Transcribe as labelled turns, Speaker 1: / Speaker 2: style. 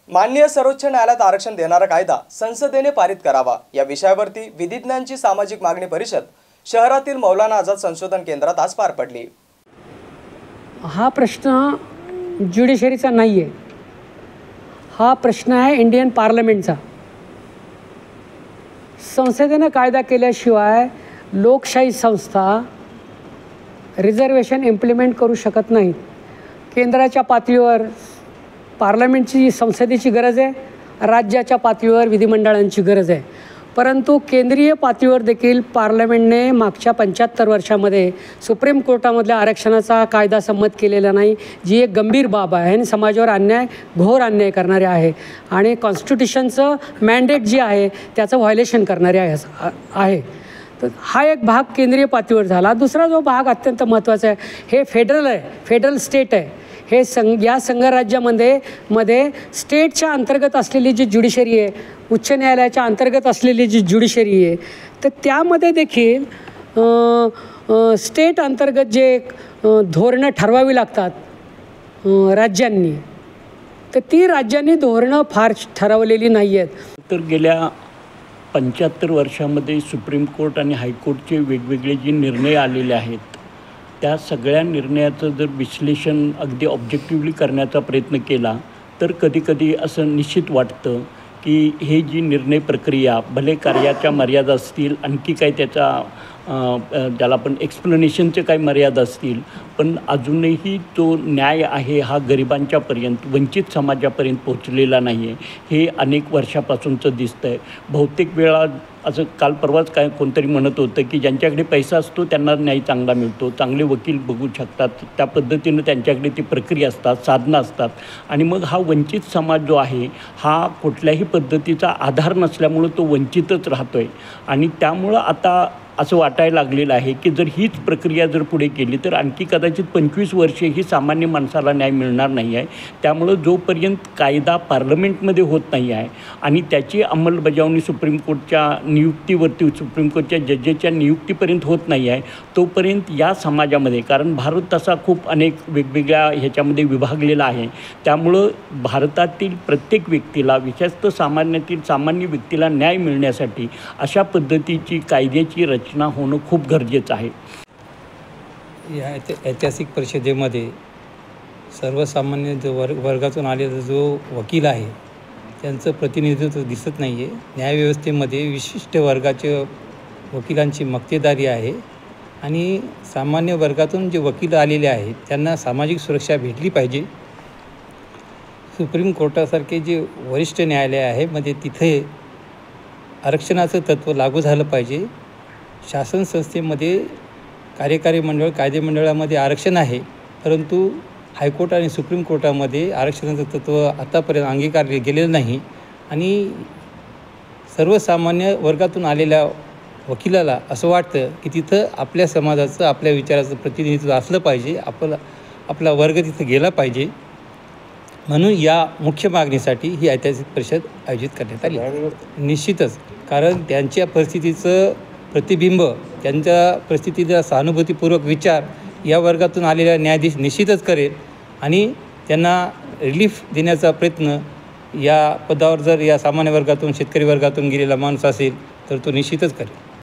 Speaker 1: माननीय सर्वोच्च न्यायालयात आरक्षण देणारा कायदा संसदेने पारित करावा या विषयावरती विधिज्ञांची सामाजिक मागणी परिषद शहरातील मौलाना आझाद संशोधन केंद्रात आज पार पडली।
Speaker 2: हा प्रश्न ज्युडिशरीचा नाही आहे, हा प्रश्न आहे इंडियन पार्लमेंटचा। संसदेने कायदा केल्याशिवाय लोकशाही संस्था रिझर्वेशन इम्प्लिमेंट करू शकत नाहीत। केंद्राच्या पातळीवर पार्लमेंटची संसदेची गरज आहे, राज्याच्या पातळीवर विधिमंडळांची गरज आहे, परंतु केंद्रीय पातळीवर देखील पार्लमेंटने मागच्या 75 वर्षामध्ये सुप्रीम कोर्टामधल्या आरक्षणाचा कायदा संमत केलेला नाही, जी एक गंभीर बाब आहे आणि समाजावर अन्याय, घोर अन्याय करणारे आहे आणि कॉन्स्टिट्यूशनचं मॅन्डेट जी आहे त्याचं व्हायलेशन करणारे आहे। तर हा एक भाग केंद्रीय पातळीवर झाला। दुसरा जो भाग अत्यंत महत्त्वाचा आहे, हे फेडरल आहे, फेडरल स्टेट आहे। हे या संघराज्यामध्ये स्टेटच्या अंतर्गत असलेली जी ज्युडिशरी आहे, उच्च न्यायालयाच्या अंतर्गत असलेली जी ज्युडिशरी आहे, तर त्यामध्ये देखील स्टेट अंतर्गत जे धोरणं ठरवावी लागतात राज्यांनी, तर ती राज्यांनी धोरणं फार ठरवलेली नाही आहेत।
Speaker 3: तर गेल्या 75 वर्षामध्ये सुप्रीम कोर्ट आणि हायकोर्टचे वेगवेगळे जे निर्णय आलेले आहेत, त्या सगळ्या निर्णयाचं जर विश्लेषण अगदी ऑब्जेक्टिव्हली करण्याचा प्रयत्न केला तर कधीकधी असं निश्चित वाटतं की हे जी निर्णय प्रक्रिया भले कार्याच्या मर्यादा असतील, आणखी काही त्याला आपण एक्सप्लेनेशनचे काही मर्यादा असतील, पण अजूनही तो न्याय आहे हा गरिबांच्यापर्यंत, वंचित समाजापर्यंत पोहोचलेला नाही आहे। हे अनेक वर्षापासूनचं दिसतं आहे। बहुतेक वेळा असं काल परवाच काय कोणतरी म्हणत होतं की ज्यांच्याकडे पैसा असतो त्यांना न्याय चांगला मिळतो, चांगले वकील बघू शकतात, त्या पद्धतीनं त्यांच्याकडे ती प्रक्रिया असतात, साधनं असतात, आणि मग हा वंचित समाज जो आहे हा कुठल्याही पद्धतीचा आधार नसल्यामुळं तो वंचितच राहतो आहे। आणि त्यामुळं आता असं वाटायला लागलेलं आहे की जर हीच प्रक्रिया जर पुढे केली तर आणखी कदाचित 25 वर्षे ही सामान्य माणसाला न्याय मिळणार नाही आहे। त्यामुळं जोपर्यंत कायदा पार्लमेंटमध्ये होत नाही आहे आणि त्याची अंमलबजावणी सुप्रीम कोर्टच्या नियुक्तीवरती, सुप्रीम कोर्टच्या जजेसच्या नियुक्तीपर्यंत होत नाही आहे, तोपर्यंत या समाजामध्ये, कारण भारत तसा खूप अनेक वेगवेगळ्या ह्याच्यामध्ये विभागलेला आहे, त्यामुळं भारतातील प्रत्येक व्यक्तीला, विशेषतः सामान्य व्यक्तीला न्याय मिळण्यासाठी अशा पद्धतीची कायद्याची रचना होणं खूप गरजेचं आहे।
Speaker 4: या ऐतिहासिक परिषदेमध्ये सर्वसामान्य वर्गातून आलेला जो वकील आहे त्यांचं प्रतिनिधित्व दिसत नाही आहे। न्यायव्यवस्थेमध्ये विशिष्ट वर्गाचे वकिलांची मक्तेदारी आहे आणि सामान्य वर्गातून जे वकील आलेले आहेत त्यांना सामाजिक सुरक्षा भेटली पाहिजे। सुप्रीम कोर्टासारखे जे वरिष्ठ न्यायालय आहे मध्ये तिथे आरक्षणाचं तत्त्व लागू झालं पाहिजे। शासन संस्थेमध्ये कार्यकारी मंडळ, कायदेमंडळामध्ये आरक्षण आहे, परंतु हायकोर्ट आणि सुप्रीम कोर्टामध्ये आरक्षणाचं तत्त्व आतापर्यंत अंगीकारले गेलेलं नाही आणि सर्वसामान्य वर्गातून आलेल्या वकिलाला असं वाटतं की तिथं आपल्या समाजाचं, आपल्या विचाराचं प्रतिनिधित्व असलं पाहिजे, आपला वर्ग तिथं गेला पाहिजे। म्हणून या मुख्य मागणीसाठी ही ऐतिहासिक परिषद आयोजित करण्यात आली। निश्चितच, कारण त्यांच्या परिस्थितीचं प्रतिबिंब, त्यांच्या परिस्थितीचा सहानुभूतीपूर्वक विचार या वर्गातून आलेला न्यायाधीश निश्चितच करेल आणि त्यांना रिलीफ देण्याचा प्रयत्न, या पदावर जर या सामान्य वर्गातून, शेतकरी वर्गातून गेलेला माणूस असेल तर तो निश्चितच करेल।